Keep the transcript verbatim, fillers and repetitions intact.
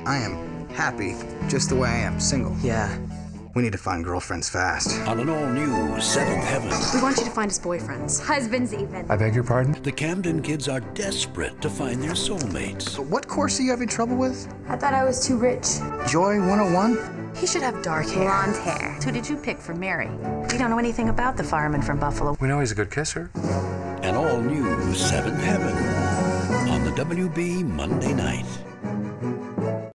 I am happy just the way I am, single. Yeah. We need to find girlfriends fast. On an all-new Seventh Heaven. We want you to find us boyfriends. Husbands even. I beg your pardon? The Camden kids are desperate to find their soulmates. What course are you having trouble with? I thought I was too rich. Joy one oh one? He should have dark hair. Blonde hair. Who did you pick for Mary? We don't know anything about the fireman from Buffalo. We know he's a good kisser. An all-new Seventh Heaven on the W B Monday night.